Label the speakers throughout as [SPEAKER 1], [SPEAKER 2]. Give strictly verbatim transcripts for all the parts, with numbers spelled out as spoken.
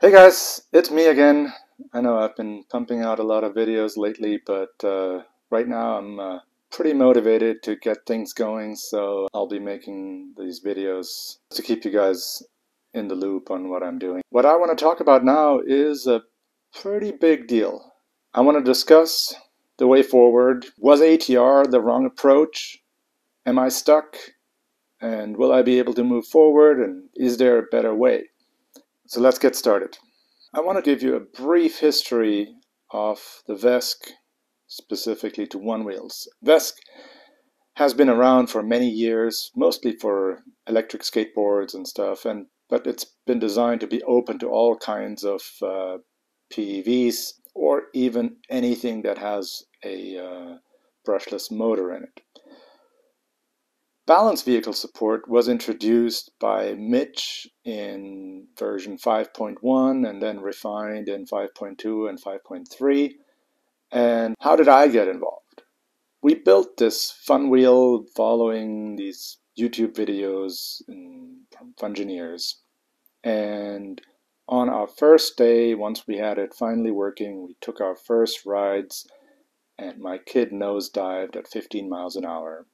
[SPEAKER 1] Hey guys, it's me again. I know I've been pumping out a lot of videos lately, but uh, right now I'm uh, pretty motivated to get things going, so I'll be making these videos to keep you guys in the loop on what I'm doing. What I want to talk about now is a pretty big deal. I want to discuss the way forward. Was A T R the wrong approach? Am I stuck? And will I be able to move forward? And is there a better way? So let's get started. I want to give you a brief history of the V E S C, specifically to OneWheels. V E S C has been around for many years, mostly for electric skateboards and stuff, and but it's been designed to be open to all kinds of uh, P E Vs or even anything that has a uh, brushless motor in it. Balance vehicle support was introduced by Mitch in version five point one and then refined in five point two and five point three. And how did I get involved? We built this FunWheel following these YouTube videos from Fungineers. And on our first day, once we had it finally working, we took our first rides and my kid nosedived at fifteen miles an hour.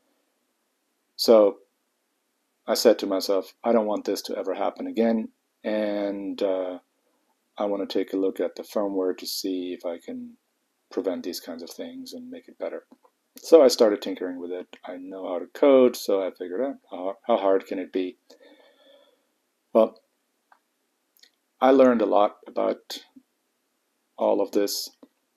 [SPEAKER 1] So I said to myself, I don't want this to ever happen again, and uh, I want to take a look at the firmware to see if I can prevent these kinds of things and make it better. So I started tinkering with it. I know how to code, so I figured out how, how hard can it be. Well, I learned a lot about all of this,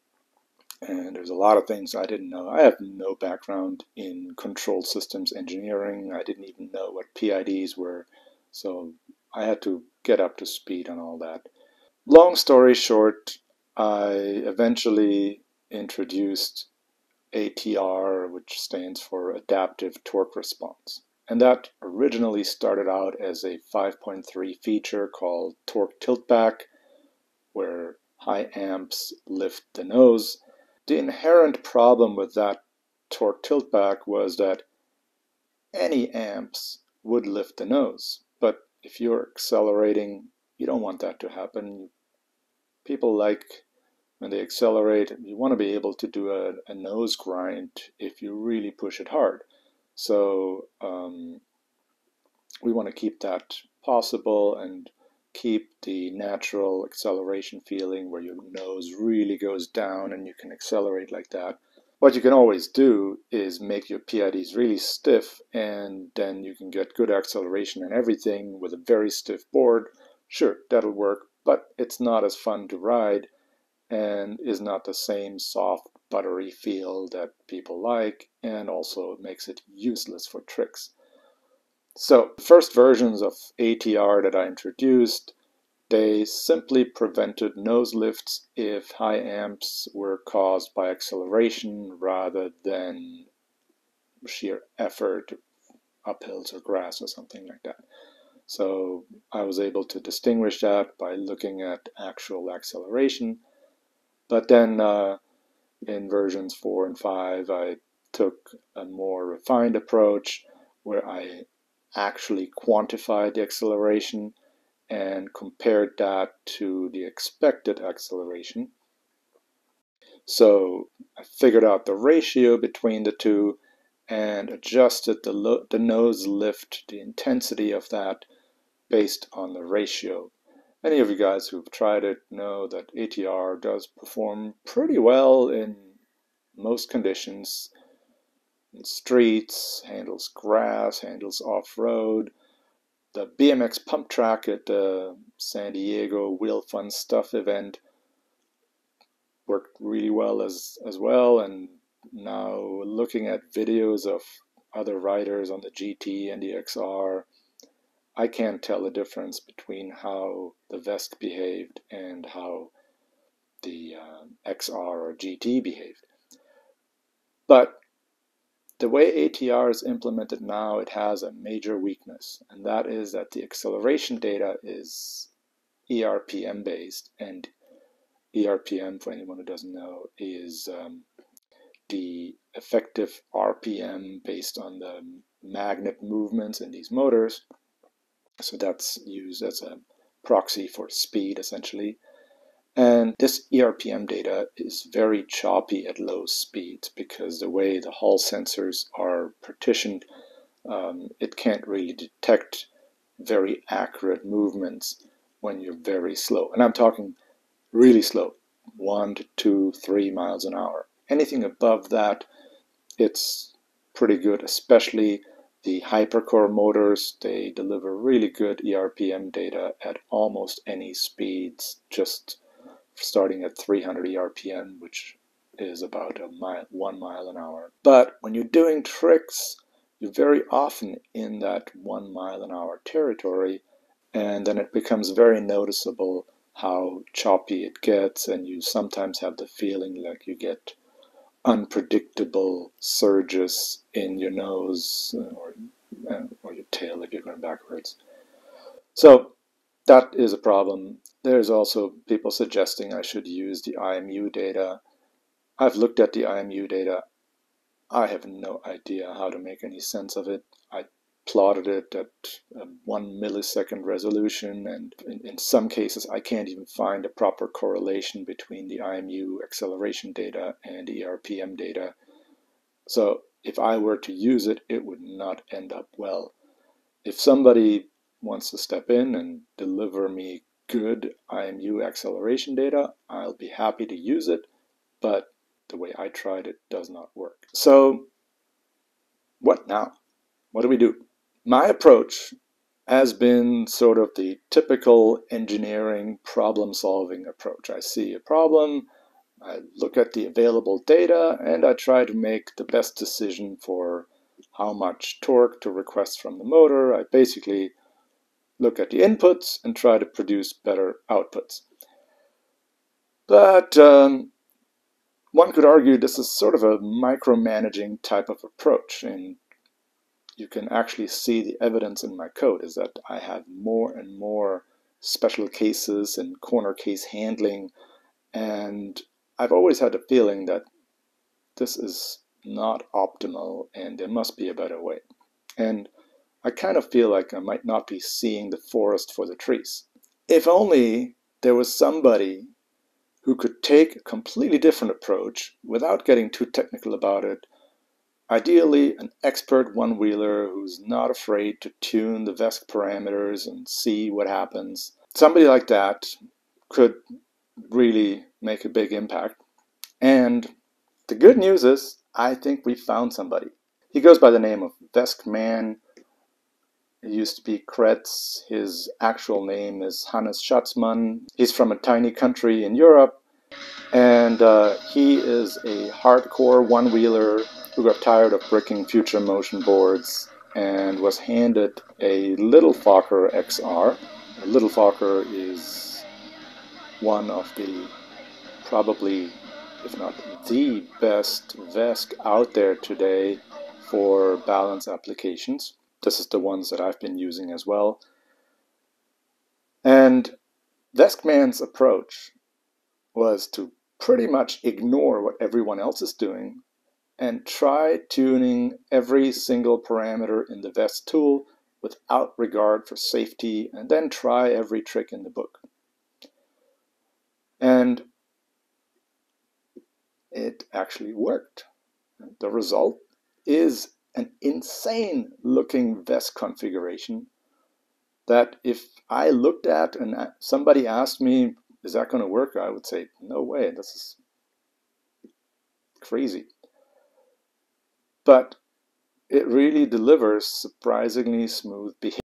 [SPEAKER 1] and there's a lot of things I didn't know. I have no background in control systems engineering. I didn't even know what P I Ds were, so I had to get up to speed on all that. Long story short, I eventually introduced A T R, which stands for Adaptive Torque Response. And that originally started out as a five point three feature called Torque Tiltback, where high amps lift the nose. The inherent problem with that torque tiltback was that any amps would lift the nose. But if you're accelerating, you don't want that to happen. People like when they accelerate, you want to be able to do a, a nose grind if you really push it hard. So um, we want to keep that possible and keep the natural acceleration feeling where your nose really goes down and you can accelerate like that. What you can always do is make your P I Ds really stiff, and then you can get good acceleration and everything with a very stiff board. Sure, that'll work, but it's not as fun to ride and is not the same soft, buttery feel that people like, and also makes it useless for tricks. So the first versions of A T R that I introduced, they simply prevented nose lifts if high amps were caused by acceleration rather than sheer effort, uphills or grass or something like that. So I was able to distinguish that by looking at actual acceleration. But then uh, in versions four and five, I took a more refined approach where I actually quantified the acceleration and compared that to the expected acceleration. So I figured out the ratio between the two and adjusted the, the nose lift, the intensity of that, based on the ratio. Any of you guys who've tried it know that A T R does perform pretty well in most conditions. In streets, handles grass, handles off-road. The B M X pump track at the San Diego Wheel Fun Stuff event worked really well as, as well. And now looking at videos of other riders on the G T and the X R, I can't tell the difference between how the V E S C behaved and how the uh, X R or G T behaved. But the way A T R is implemented now, it has a major weakness, and that is that the acceleration data is E R P M based, and E R P M, for anyone who doesn't know, is um, the effective R P M based on the magnet movements in these motors. So that's used as a proxy for speed, essentially. And this E R P M data is very choppy at low speeds because the way the Hall sensors are partitioned, um, it can't really detect very accurate movements when you're very slow. And I'm talking really slow, one to two, three miles an hour. Anything above that, it's pretty good, especially the hypercore motors. They deliver really good E R P M data at almost any speeds, just starting at three hundred E R P M, which is about a mile, one mile an hour. But when you're doing tricks, you're very often in that one mile an hour territory, and then it becomes very noticeable how choppy it gets, and you sometimes have the feeling like you get unpredictable surges in your nose or, or your tail if you're going backwards. So that is a problem. There's also people suggesting I should use the I M U data. I've looked at the I M U data. I have no idea how to make any sense of it. I plotted it at a one millisecond resolution, and in, in some cases I can't even find a proper correlation between the I M U acceleration data and E R P M data. So if I were to use it, it would not end up well. If somebody wants to step in and deliver me good I M U acceleration data, I'll be happy to use it, but the way I tried it does not work. So what now? What do we do? My approach has been sort of the typical engineering problem-solving approach. I see a problem, I look at the available data, and I try to make the best decision for how much torque to request from the motor. I basically look at the inputs and try to produce better outputs. But um, one could argue this is sort of a micromanaging type of approach, and you can actually see the evidence in my code is that I have more and more special cases and corner case handling, and I've always had a feeling that this is not optimal and there must be a better way. And I kind of feel like I might not be seeing the forest for the trees. If only there was somebody who could take a completely different approach without getting too technical about it. Ideally, an expert one-wheeler who's not afraid to tune the V E S C parameters and see what happens. Somebody like that could really make a big impact. And the good news is, I think we found somebody. He goes by the name of V E S C Man. He used to be Kretz. His actual name is Hannes Schatzmann. He's from a tiny country in Europe. And uh, he is a hardcore one-wheeler who got tired of bricking future motion boards and was handed a little FOCer X R. A little FOCer is one of the, probably, if not the best V E S C out there today for balance applications. This is the ones that I've been using as well. And V E S C Man's approach was to pretty much ignore what everyone else is doing and try tuning every single parameter in the V E S C tool without regard for safety, and then try every trick in the book. And it actually worked. The result is an insane looking V E S C configuration that if I looked at and somebody asked me, is that going to work? I would say, no way, this is crazy. But it really delivers surprisingly smooth behavior.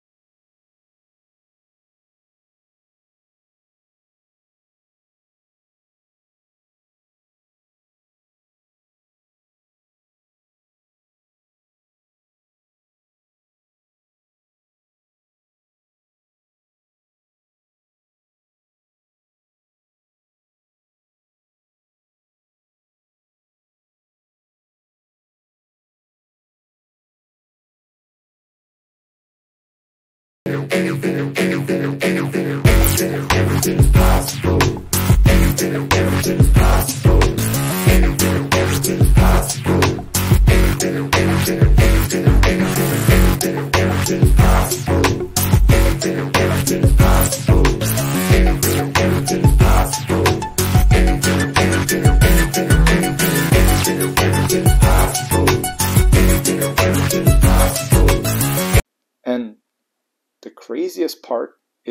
[SPEAKER 1] Everything's possible. Everything's possible. Everything's possible. Everything's possible. Everything's possible.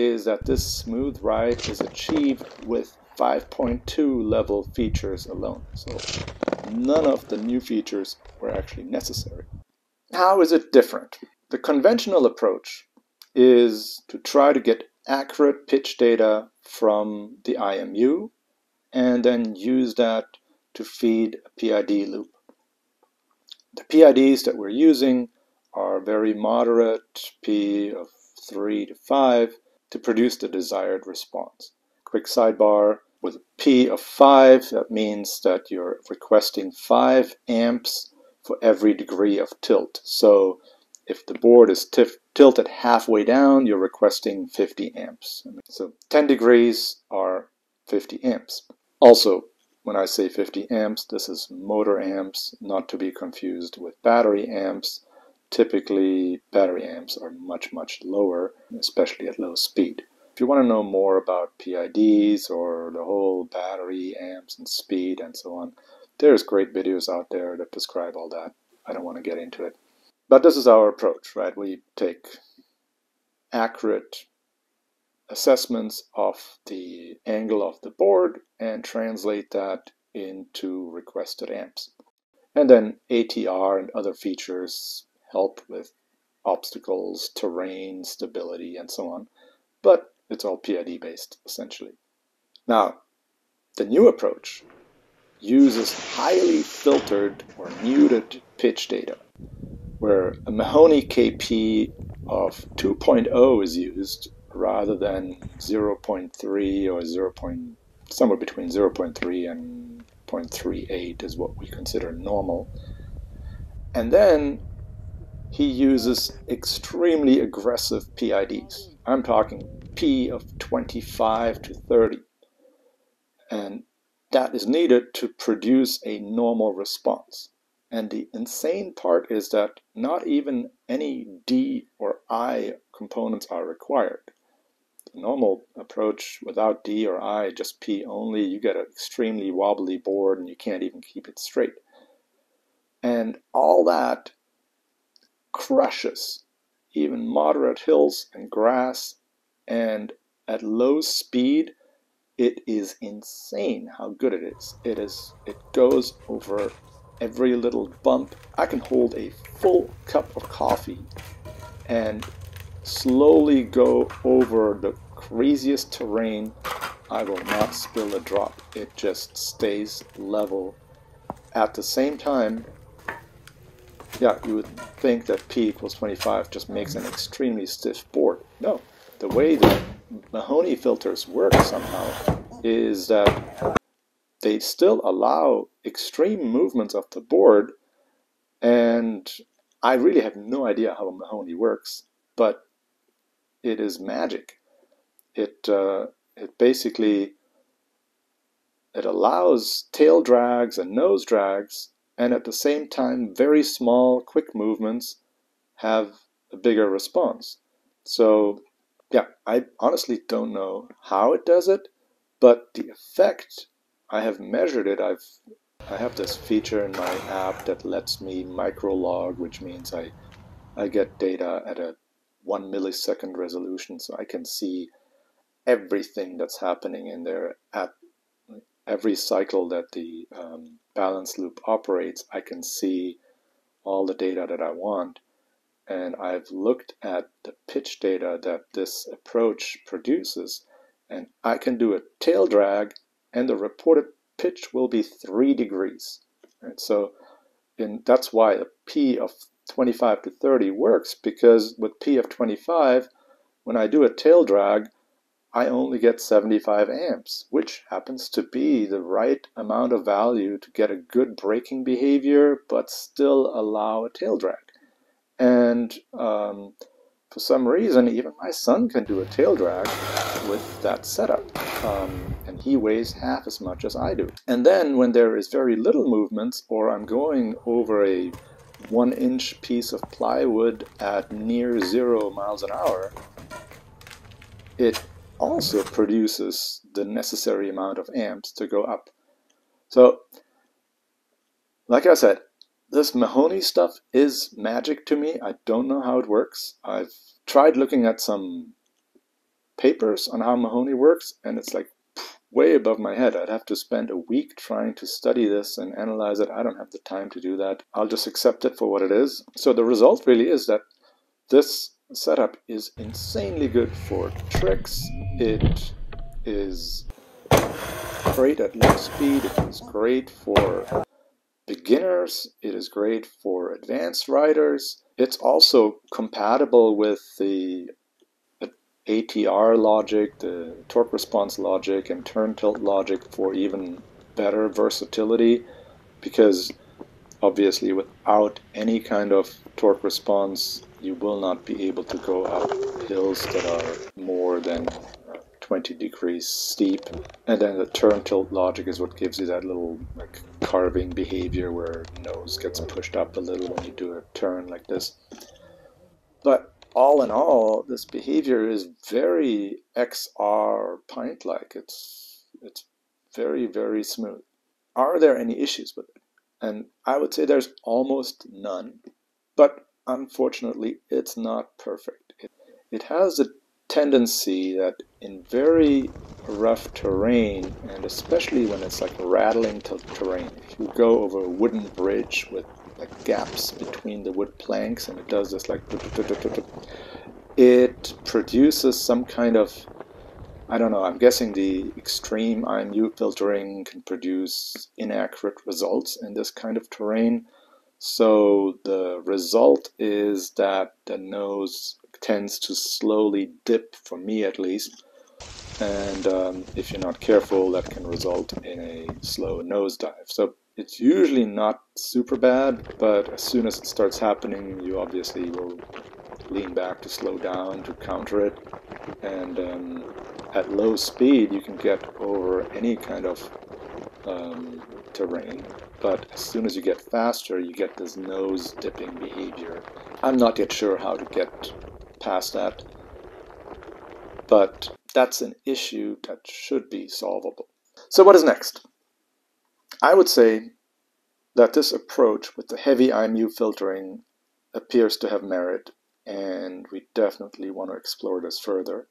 [SPEAKER 1] is that this smooth ride is achieved with five point two level features alone. So none of the new features were actually necessary. How is it different? The conventional approach is to try to get accurate pitch data from the I M U and then use that to feed a P I D loop. The P I Ds that we're using are very moderate, P of three to five, to produce the desired response. Quick sidebar, with a P of five, that means that you're requesting five amps for every degree of tilt. So if the board is tilted halfway down, you're requesting fifty amps. So ten degrees are fifty amps. Also, when I say fifty amps, this is motor amps, not to be confused with battery amps. Typically, battery amps are much, much lower, especially at low speed. If you want to know more about P I Ds or the whole battery amps and speed and so on, there's great videos out there that describe all that. I don't want to get into it. But this is our approach, right? We take accurate assessments of the angle of the board and translate that into requested amps. And then A T R and other features help with obstacles, terrain, stability, and so on. But it's all P I D based, essentially. Now, the new approach uses highly filtered or muted pitch data, where a Mahoney K P of two point oh is used rather than zero point three or zero. Somewhere between zero point three and zero point three eight is what we consider normal. And then he uses extremely aggressive P I Ds. I'm talking P of twenty-five to thirty. And that is needed to produce a normal response. And the insane part is that not even any D or I components are required. The normal approach without D or I, just P only, you get an extremely wobbly board and you can't even keep it straight. And all that crushes even moderate hills and grass, and at low speed it is insane how good it is. It is it goes over every little bump. I can hold a full cup of coffee and slowly go over the craziest terrain. I will not spill a drop. It just stays level. At the same time, yeah, you would think that P equals twenty-five just makes an extremely stiff board. No, the way the Mahoney filters work somehow is that they still allow extreme movements of the board, and I really have no idea how Mahoney works, but it is magic. It uh, it basically it allows tail drags and nose drags, and at the same time very small quick movements have a bigger response. So yeah, I honestly don't know how it does it, but the effect, I have measured it. I've I have this feature in my app that lets me microlog, which means I I get data at a one millisecond resolution, so I can see everything that's happening in there at every cycle that the um, balance loop operates. I can see all the data that I want, and I've looked at the pitch data that this approach produces, and I can do a tail drag and the reported pitch will be three degrees. Right? So in, that's why a P of twenty-five to thirty works, because with P of twenty-five, when I do a tail drag, I only get seventy-five amps, which happens to be the right amount of value to get a good braking behavior, but still allow a tail drag. And um, for some reason, even my son can do a tail drag with that setup. Um, and he weighs half as much as I do. And then when there is very little movements, or I'm going over a one inch piece of plywood at near zero miles an hour, it also produces the necessary amount of amps to go up. So, like I said, this Mahoney stuff is magic to me. I don't know how it works. I've tried looking at some papers on how Mahoney works, and it's like way above my head. I'd have to spend a week trying to study this and analyze it. I don't have the time to do that. I'll just accept it for what it is. So the result really is that this setup is insanely good for tricks. It is great at low speed. It is great for beginners. It is great for advanced riders. It's also compatible with the A T R logic, the torque response logic, and turn tilt logic for even better versatility, because obviously without any kind of torque response you will not be able to go up hills that are more than twenty degrees steep. And then the turn tilt logic is what gives you that little like carving behavior where nose gets pushed up a little when you do a turn like this. But all in all, this behavior is very X R pint-like. It's it's very, very smooth. Are there any issues with it? And I would say there's almost none. But unfortunately, it's not perfect. It, it has a tendency that in very rough terrain, and especially when it's like rattling terrain, if you go over a wooden bridge with like gaps between the wood planks, and it does this like, it produces some kind of, I don't know, I'm guessing the extreme I M U filtering can produce inaccurate results in this kind of terrain. So the result is that the nose tends to slowly dip, for me at least, and um, if you're not careful, that can result in a slow nosedive. So it's usually not super bad, but as soon as it starts happening, you obviously will lean back to slow down to counter it. And um, at low speed, you can get over any kind of um, terrain, but as soon as you get faster, you get this nose dipping behavior. I'm not yet sure how to get past that, but that's an issue that should be solvable. So what is next? I would say that this approach with the heavy I M U filtering appears to have merit, and we definitely want to explore this further.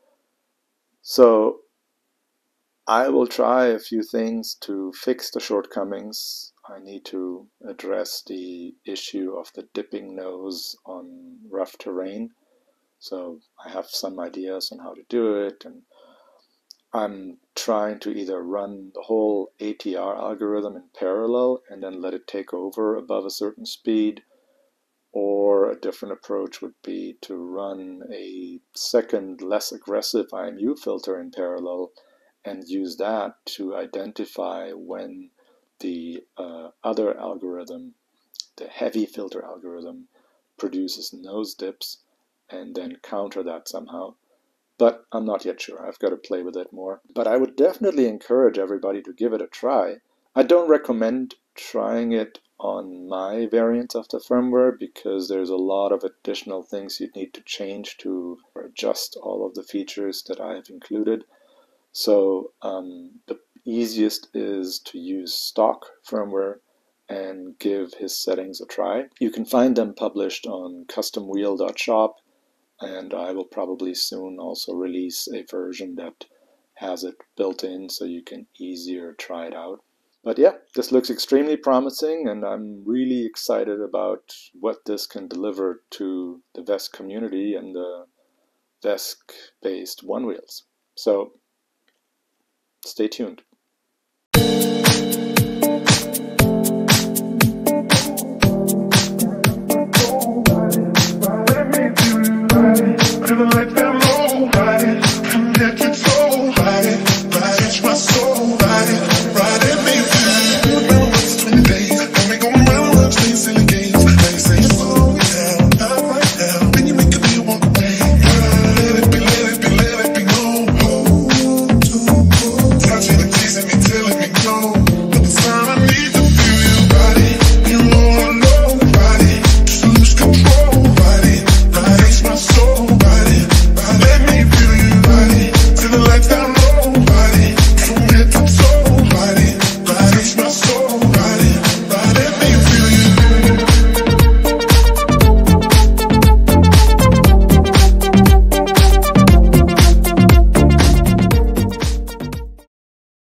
[SPEAKER 1] So I will try a few things to fix the shortcomings. I need to address the issue of the dipping nose on rough terrain. So I have some ideas on how to do it, and I'm trying to either run the whole A T R algorithm in parallel and then let it take over above a certain speed, or a different approach would be to run a second, less aggressive I M U filter in parallel and use that to identify when the uh, other algorithm, the heavy filter algorithm, produces nose dips, and then counter that somehow. But I'm not yet sure. I've got to play with it more. But I would definitely encourage everybody to give it a try. I don't recommend trying it on my variant of the firmware, because there's a lot of additional things you'd need to change to adjust all of the features that I have included. So um, the easiest is to use stock firmware and give his settings a try. You can find them published on custom wheel dot shop, and I will probably soon also release a version that has it built in so you can easier try it out. But yeah, this looks extremely promising, and I'm really excited about what this can deliver to the V E S C community and the V E S C-based OneWheels. So stay tuned.
[SPEAKER 2] Feeling like that low, right?